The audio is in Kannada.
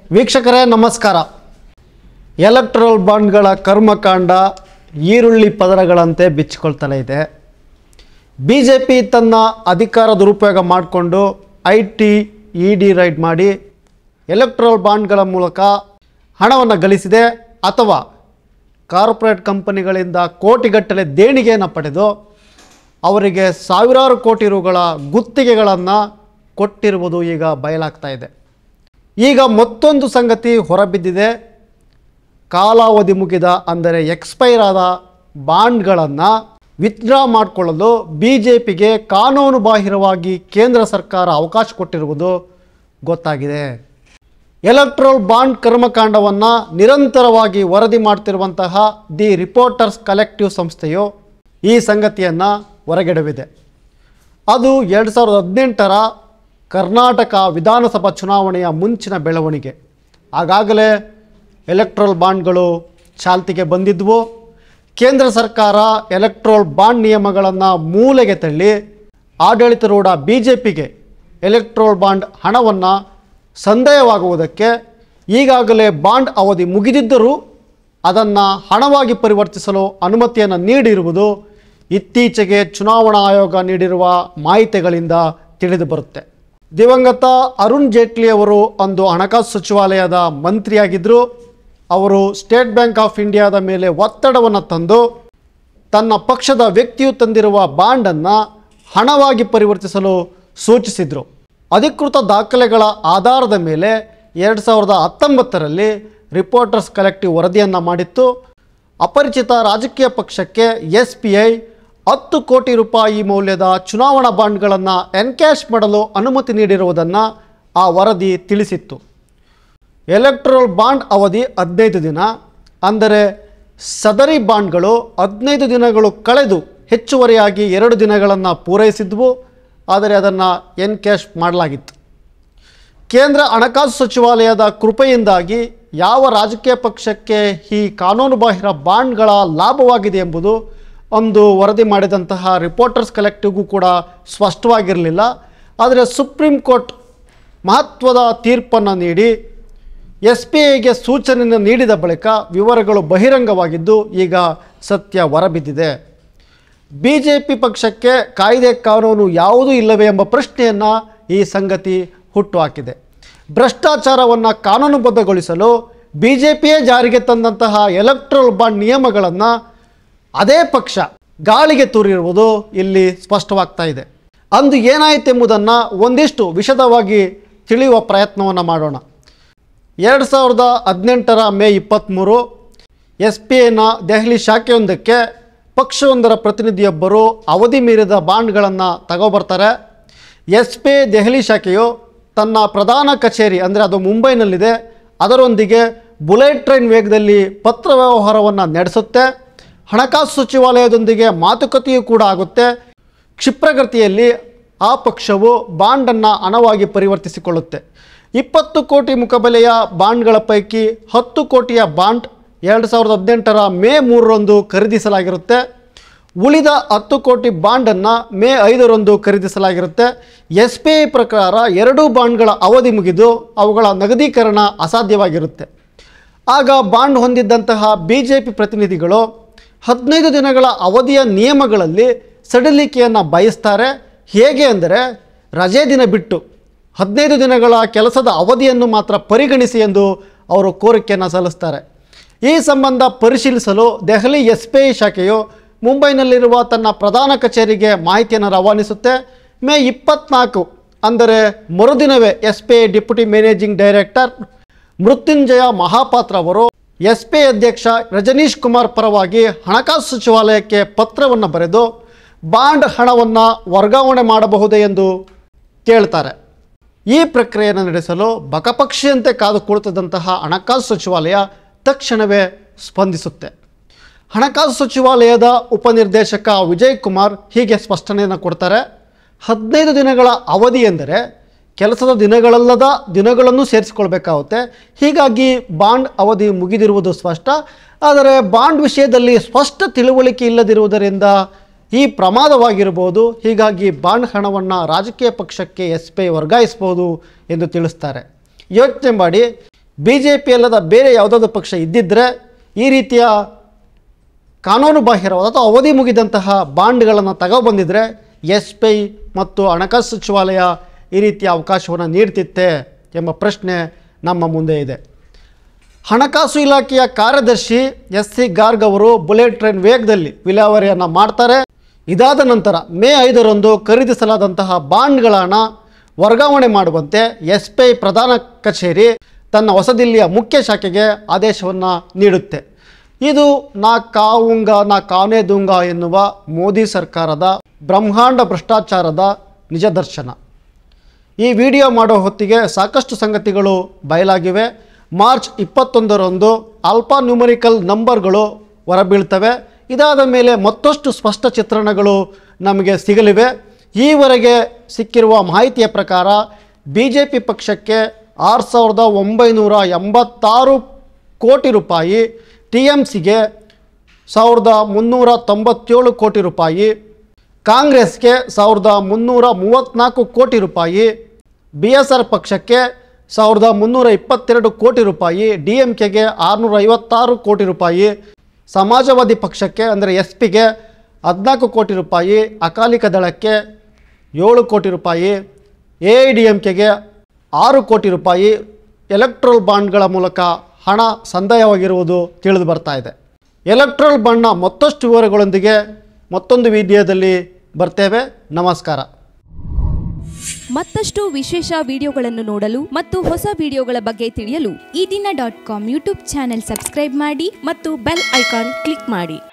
ವೀಕ್ಷಕರೇ ನಮಸ್ಕಾರ. ಎಲೆಕ್ಟ್ರಲ್ ಬಾಂಡ್ಗಳ ಕರ್ಮಕಾಂಡ ಈರುಳ್ಳಿ ಪದರಗಳಂತೆ ಬಿಚ್ಚಿಕೊಳ್ತಲೇ ಇದೆ. ಬಿಜೆಪಿ ತನ್ನ ಅಧಿಕಾರ ದುರುಪಯೋಗ ಮಾಡಿಕೊಂಡು ITED ರೈಡ್ ಮಾಡಿ ಎಲೆಕ್ಟ್ರಲ್ ಬಾಂಡ್ಗಳ ಮೂಲಕ ಹಣವನ್ನು ಗಳಿಸಿದೆ ಅಥವಾ ಕಾರ್ಪೊರೇಟ್ ಕಂಪನಿಗಳಿಂದ ಕೋಟಿಗಟ್ಟಲೆ ದೇಣಿಗೆಯನ್ನು ಪಡೆದು ಅವರಿಗೆ ಸಾವಿರಾರು ಕೋಟಿ ರುಗಳ ಗುತ್ತಿಗೆಗಳನ್ನು ಕೊಟ್ಟಿರುವುದು ಈಗ ಬಯಲಾಗ್ತಾ ಇದೆ. ಈಗ ಮತ್ತೊಂದು ಸಂಗತಿ ಹೊರಬಿದ್ದಿದೆ. ಕಾಲಾವಧಿ ಮುಗಿದ ಅಂದರೆ ಎಕ್ಸ್ಪೈರ್ ಆದ ಬಾಂಡ್ಗಳನ್ನು ವಿತ್ಡ್ರಾ ಮಾಡಿಕೊಳ್ಳಲು ಬಿಜೆಪಿಗೆ ಕಾನೂನು ಬಾಹಿರವಾಗಿ ಕೇಂದ್ರ ಸರ್ಕಾರ ಅವಕಾಶ ಕೊಟ್ಟಿರುವುದು ಗೊತ್ತಾಗಿದೆ. ಎಲೆಕ್ಟ್ರಲ್ ಬಾಂಡ್ ಕರ್ಮಕಾಂಡವನ್ನು ನಿರಂತರವಾಗಿ ವರದಿ ಮಾಡ್ತಿರುವಂತಹ ದಿ ರಿಪೋರ್ಟರ್ಸ್ ಕಲೆಕ್ಟಿವ್ ಸಂಸ್ಥೆಯು ಈ ಸಂಗತಿಯನ್ನು ಹೊರಗೆಡವಿದೆ. ಅದು 2018ರ ಕರ್ನಾಟಕ ವಿಧಾನಸಭಾ ಚುನಾವಣೆಯ ಮುಂಚಿನ ಬೆಳವಣಿಗೆ. ಆಗಾಗಲೇ ಎಲೆಕ್ಟ್ರಲ್ ಬಾಂಡ್ಗಳು ಚಾಲ್ತಿಗೆ ಬಂದಿದ್ವು. ಕೇಂದ್ರ ಸರ್ಕಾರ ಎಲೆಕ್ಟ್ರಲ್ ಬಾಂಡ್ ನಿಯಮಗಳನ್ನು ಮೂಲೆಗೆ ತಳ್ಳಿ ಆಡಳಿತಾರೂಢ ಬಿಜೆಪಿಗೆ ಎಲೆಕ್ಟ್ರಲ್ ಬಾಂಡ್ ಹಣವನ್ನು ಸಂದೇಹವಾಗುವುದಕ್ಕೆ ಈಗಾಗಲೇ ಬಾಂಡ್ ಅವಧಿ ಮುಗಿದಿದ್ದರೂ ಅದನ್ನು ಹಣವಾಗಿ ಪರಿವರ್ತಿಸಲು ಅನುಮತಿಯನ್ನು ನೀಡಿರುವುದು ಇತ್ತೀಚೆಗೆ ಚುನಾವಣಾ ಆಯೋಗ ನೀಡಿರುವ ಮಾಹಿತಿಗಳಿಂದ ತಿಳಿದು ಬರುತ್ತೆ. ದಿವಂಗತ ಅರುಣ್ ಜೇಟ್ಲಿ ಅವರು ಅಂದು ಹಣಕಾಸು ಸಚಿವಾಲಯದ ಮಂತ್ರಿಯಾಗಿದ್ದರು. ಅವರು ಸ್ಟೇಟ್ ಬ್ಯಾಂಕ್ ಆಫ್ ಇಂಡಿಯಾದ ಮೇಲೆ ಒತ್ತಡವನ್ನು ತಂದು ತನ್ನ ಪಕ್ಷದ ವ್ಯಕ್ತಿಯು ತಂದಿರುವ ಬಾಂಡನ್ನು ಹಣವಾಗಿ ಪರಿವರ್ತಿಸಲು ಸೂಚಿಸಿದರು. ಅಧಿಕೃತ ದಾಖಲೆಗಳ ಆಧಾರದ ಮೇಲೆ 2019ರಲ್ಲಿ ರಿಪೋರ್ಟರ್ಸ್ ಕಲೆಕ್ಟಿವ್ ವರದಿಯನ್ನು ಮಾಡಿತ್ತು. ಅಪರಿಚಿತ ರಾಜಕೀಯ ಪಕ್ಷಕ್ಕೆ SBI 10 ಕೋಟಿ ರೂಪಾಯಿ ಮೌಲ್ಯದ ಚುನಾವಣಾ ಬಾಂಡ್ಗಳನ್ನು ಎನ್ಕ್ಯಾಶ್ ಮಾಡಲು ಅನುಮತಿ ನೀಡಿರುವುದನ್ನು ಆ ವರದಿ ತಿಳಿಸಿತ್ತು. ಎಲೆಕ್ಟ್ರಲ್ ಬಾಂಡ್ ಅವಧಿ 15 ದಿನ. ಅಂದರೆ ಸದರಿ ಬಾಂಡ್ಗಳು 15 ದಿನಗಳು ಕಳೆದು ಹೆಚ್ಚುವರಿಯಾಗಿ 2 ದಿನಗಳನ್ನು ಪೂರೈಸಿದ್ವು. ಆದರೆ ಅದನ್ನು ಎನ್ಕ್ಯಾಶ್ ಮಾಡಲಾಗಿತ್ತು. ಕೇಂದ್ರ ಹಣಕಾಸು ಸಚಿವಾಲಯದ ಕೃಪೆಯಿಂದಾಗಿ ಯಾವ ರಾಜಕೀಯ ಪಕ್ಷಕ್ಕೆ ಈ ಕಾನೂನುಬಾಹಿರ ಬಾಂಡ್ಗಳ ಲಾಭವಾಗಿದೆ ಎಂಬುದು ಒಂದು ವರದಿ ಮಾಡಿದಂತಹ ರಿಪೋರ್ಟರ್ಸ್ ಕಲೆಕ್ಟಿವ್ಗೂ ಕೂಡ ಸ್ಪಷ್ಟವಾಗಿರಲಿಲ್ಲ. ಆದರೆ ಸುಪ್ರೀಂ ಕೋರ್ಟ್ ಮಹತ್ವದ ತೀರ್ಪನ್ನು ನೀಡಿ SBIಗೆ ಸೂಚನೆಯನ್ನು ನೀಡಿದ ಬಳಿಕ ವಿವರಗಳು ಬಹಿರಂಗವಾಗಿದ್ದು ಈಗ ಸತ್ಯ ಹೊರಬಿದ್ದಿದೆ. ಬಿಜೆಪಿ ಪಕ್ಷಕ್ಕೆ ಕಾಯ್ದೆ ಕಾನೂನು ಯಾವುದೂ ಇಲ್ಲವೇ ಎಂಬ ಪ್ರಶ್ನೆಯನ್ನು ಈ ಸಂಗತಿ ಹುಟ್ಟುಹಾಕಿದೆ. ಭ್ರಷ್ಟಾಚಾರವನ್ನು ಕಾನೂನುಬದ್ಧಗೊಳಿಸಲು ಬಿಜೆಪಿಯೇ ಜಾರಿಗೆ ತಂದಂತಹ ಎಲೆಕ್ಟ್ರಲ್ ಬಾಂಡ್ ನಿಯಮಗಳನ್ನು ಅದೇ ಪಕ್ಷ ಗಾಳಿಗೆ ತೂರಿರುವುದು ಇಲ್ಲಿ ಸ್ಪಷ್ಟವಾಗ್ತಾ ಇದೆ. ಅಂದು ಏನಾಯಿತೆಂಬುದನ್ನು ಒಂದಿಷ್ಟು ವಿಶದವಾಗಿ ತಿಳಿಯುವ ಪ್ರಯತ್ನವನ್ನು ಮಾಡೋಣ. 2018ರ ಮೇ 23 SBIನ ದೆಹಲಿ ಶಾಖೆಯೊಂದಕ್ಕೆ ಪಕ್ಷವೊಂದರ ಪ್ರತಿನಿಧಿಯೊಬ್ಬರು ಅವಧಿ ಮೀರಿದ ಬಾಂಡ್ಗಳನ್ನು ತಗೋಬರ್ತಾರೆ. SBI ದೆಹಲಿ ಶಾಖೆಯು ತನ್ನ ಪ್ರಧಾನ ಕಚೇರಿ ಅಂದರೆ ಅದು ಮುಂಬೈನಲ್ಲಿದೆ, ಅದರೊಂದಿಗೆ ಬುಲೆಟ್ ಟ್ರೈನ್ ವೇಗದಲ್ಲಿ ಪತ್ರ ವ್ಯವಹಾರವನ್ನು ನಡೆಸುತ್ತೆ. ಹಣಕಾಸು ಸಚಿವಾಲಯದೊಂದಿಗೆ ಮಾತುಕತೆಯೂ ಕೂಡ ಆಗುತ್ತೆ. ಕ್ಷಿಪ್ರಗತಿಯಲ್ಲಿ ಆ ಪಕ್ಷವು ಬಾಂಡನ್ನು ಹಣವಾಗಿ ಪರಿವರ್ತಿಸಿಕೊಳ್ಳುತ್ತೆ. 20 ಕೋಟಿ ಮುಖಬೆಲೆಯ ಬಾಂಡ್ಗಳ ಪೈಕಿ 10 ಕೋಟಿಯ ಬಾಂಡ್ 2018ರ ಮೇ 3ರಂದು ಖರೀದಿಸಲಾಗಿರುತ್ತೆ. ಉಳಿದ 10 ಕೋಟಿ ಬಾಂಡನ್ನು ಮೇ 5ರಂದು ಖರೀದಿಸಲಾಗಿರುತ್ತೆ. SBI ಪ್ರಕಾರ 2 ಬಾಂಡ್ಗಳ ಅವಧಿ ಮುಗಿದು ಅವುಗಳ ನಗದೀಕರಣ ಅಸಾಧ್ಯವಾಗಿರುತ್ತೆ. ಆಗ ಬಾಂಡ್ ಹೊಂದಿದ್ದಂತಹ ಬಿಜೆಪಿ ಪ್ರತಿನಿಧಿಗಳು 15 ದಿನಗಳ ಅವಧಿಯ ನಿಯಮಗಳಲ್ಲಿ ಸಡಿಲಿಕೆಯನ್ನು ಬಯಸ್ತಾರೆ. ಹೇಗೆ ಅಂದರೆ ರಜೆ ದಿನ ಬಿಟ್ಟು 15 ದಿನಗಳ ಕೆಲಸದ ಅವಧಿಯನ್ನು ಮಾತ್ರ ಪರಿಗಣಿಸಿ ಎಂದು ಅವರು ಕೋರಿಕೆಯನ್ನು ಸಲ್ಲಿಸ್ತಾರೆ. ಈ ಸಂಬಂಧ ಪರಿಶೀಲಿಸಲು ದೆಹಲಿ SBI ಶಾಖೆಯು ಮುಂಬೈನಲ್ಲಿರುವ ತನ್ನ ಪ್ರಧಾನ ಕಚೇರಿಗೆ ಮಾಹಿತಿಯನ್ನು ರವಾನಿಸುತ್ತೆ. ಮೇ 24 ಅಂದರೆ ಮರುದಿನವೇ SBI deputy managing director Mrityunjaya Mahapatra ಅವರು SBI ಅಧ್ಯಕ್ಷ ರಜನೀಶ್ ಕುಮಾರ್ ಪರವಾಗಿ ಹಣಕಾಸು ಸಚಿವಾಲಯಕ್ಕೆ ಪತ್ರವನ್ನು ಬರೆದು ಬಾಂಡ್ ಹಣವನ್ನು ವರ್ಗಾವಣೆ ಮಾಡಬಹುದೇ ಎಂದು ಕೇಳ್ತಾರೆ. ಈ ಪ್ರಕ್ರಿಯೆಯನ್ನು ನಡೆಸಲು ಬಕಪಕ್ಷಿಯಂತೆ ಕಾದು ಕುಳಿತಂತಹ ಹಣಕಾಸು ಸಚಿವಾಲಯ ತಕ್ಷಣವೇ ಸ್ಪಂದಿಸುತ್ತೆ. ಹಣಕಾಸು ಸಚಿವಾಲಯದ ಉಪನಿರ್ದೇಶಕ ವಿಜಯ್ ಕುಮಾರ್ ಹೀಗೆ ಸ್ಪಷ್ಟನೆಯನ್ನು ಕೊಡ್ತಾರೆ. 15 ದಿನಗಳ ಅವಧಿ ಎಂದರೆ ಕೆಲಸದ ದಿನಗಳಲ್ಲದ ದಿನಗಳನ್ನು ಸೇರಿಸಿಕೊಳ್ಬೇಕಾಗುತ್ತೆ. ಹೀಗಾಗಿ ಬಾಂಡ್ ಅವಧಿ ಮುಗಿದಿರುವುದು ಸ್ಪಷ್ಟ. ಆದರೆ ಬಾಂಡ್ ವಿಷಯದಲ್ಲಿ ಸ್ಪಷ್ಟ ತಿಳುವಳಿಕೆ ಇಲ್ಲದಿರುವುದರಿಂದ ಈ ಪ್ರಮಾದವಾಗಿರಬಹುದು. ಹೀಗಾಗಿ ಬಾಂಡ್ ಹಣವನ್ನು ರಾಜಕೀಯ ಪಕ್ಷಕ್ಕೆ SBI ವರ್ಗಾಯಿಸಬಹುದು ಎಂದು ತಿಳಿಸ್ತಾರೆ. ಯೋಚನೆ ಮಾಡಿ, BJP ಅಲ್ಲದ ಬೇರೆ ಯಾವುದಾದ್ರೂ ಪಕ್ಷ ಇದ್ದಿದ್ದರೆ ಈ ರೀತಿಯ ಕಾನೂನು ಬಾಹಿರವಾದ ಅಥವಾ ಅವಧಿ ಮುಗಿದಂತಹ ಬಾಂಡ್ಗಳನ್ನು ತಗೊಬಂದಿದ್ರೆ SBI ಮತ್ತು ಹಣಕಾಸು ಸಚಿವಾಲಯ ಈ ರೀತಿಯ ಅವಕಾಶವನ್ನು ನೀಡ್ತಿತ್ತೆ ಎಂಬ ಪ್ರಶ್ನೆ ನಮ್ಮ ಮುಂದೆ ಇದೆ. ಹಣಕಾಸು ಇಲಾಖೆಯ ಕಾರ್ಯದರ್ಶಿ SC ಗಾರ್ಗ್ ಅವರು ಬುಲೆಟ್ ಟ್ರೈನ್ ವೇಗದಲ್ಲಿ ವಿಲೇವಾರಿಯನ್ನು ಮಾಡ್ತಾರೆ. ಇದಾದ ನಂತರ ಮೇ 5ರಂದು ಖರೀದಿಸಲಾದಂತಹ ಬಾಂಡ್ಗಳ ಹಣ ವರ್ಗಾವಣೆ ಮಾಡುವಂತೆ SBI ಪ್ರಧಾನ ಕಚೇರಿ ತನ್ನ ಹೊಸದಿಲ್ಲಿಯ ಮುಖ್ಯ ಶಾಖೆಗೆ ಆದೇಶವನ್ನು ನೀಡುತ್ತೆ. ಇದು ನಾ ಕಾವುಂಗ ನಾ ಕಾನೇ ದುಂಗ ಎನ್ನುವ ಮೋದಿ ಸರ್ಕಾರದ ಬ್ರಹ್ಮಾಂಡ ಭ್ರಷ್ಟಾಚಾರದ ನಿಜದರ್ಶನ. ಈ ವಿಡಿಯೋ ಮಾಡೋ ಹೊತ್ತಿಗೆ ಸಾಕಷ್ಟು ಸಂಗತಿಗಳು ಬಯಲಾಗಿವೆ. ಮಾರ್ಚ್ 21ರಂದು ಆಲ್ಫಾ ನ್ಯೂಮರಿಕಲ್ ನಂಬರ್ಗಳು ಹೊರಬೀಳ್ತವೆ. ಇದಾದ ಮೇಲೆ ಮತ್ತಷ್ಟು ಸ್ಪಷ್ಟ ಚಿತ್ರಣಗಳು ನಮಗೆ ಸಿಗಲಿವೆ. ಈವರೆಗೆ ಸಿಕ್ಕಿರುವ ಮಾಹಿತಿಯ ಪ್ರಕಾರ BJP ಪಕ್ಷಕ್ಕೆ 6,986 ಕೋಟಿ ರೂಪಾಯಿ, TMCಗೆ 1,397 ಕೋಟಿ ರೂಪಾಯಿ, ಕಾಂಗ್ರೆಸ್ಗೆ 1,334 ಕೋಟಿ ರೂಪಾಯಿ, BSR ಪಕ್ಷಕ್ಕೆ 1,322 ಕೋಟಿ ರೂಪಾಯಿ, DMKಗೆ 656 ಕೋಟಿ ರೂಪಾಯಿ, ಸಮಾಜವಾದಿ ಪಕ್ಷಕ್ಕೆ ಅಂದರೆ SPಗೆ 14 ಕೋಟಿ ರೂಪಾಯಿ, ಅಕಾಲಿಕ ದಳಕ್ಕೆ 7 ಕೋಟಿ ರೂಪಾಯಿ, AIDMKಗೆ 6 ಕೋಟಿ ರೂಪಾಯಿ ಎಲೆಕ್ಟ್ರಲ್ ಬಾಂಡ್ಗಳ ಮೂಲಕ ಹಣ ಸಂದಾಯವಾಗಿರುವುದು ತಿಳಿದು ಬರ್ತಾ ಇದೆ. ಎಲೆಕ್ಟ್ರಲ್ ಬಾಂಡ್ನ ಮತ್ತಷ್ಟು ವಿವರಗಳೊಂದಿಗೆ ಮತ್ತೊಂದು ವಿಡಿಯೋದಲ್ಲಿ ಬರ್ತೇವೆ. ನಮಸ್ಕಾರ. ಮತ್ತಷ್ಟು ವಿಶೇಷ ವಿಡಿಯೋಗಳನ್ನು ನೋಡಲು ಮತ್ತು ಹೊಸ ವಿಡಿಯೋಗಳ ಬಗ್ಗೆ ತಿಳಿಯಲು eDina.com ಯೂಟ್ಯೂಬ್ ಚಾನೆಲ್ ಸಬ್ಸ್ಕ್ರೈಬ್ ಮಾಡಿ ಮತ್ತು ಬೆಲ್ ಐಕಾನ್ ಕ್ಲಿಕ್ ಮಾಡಿ.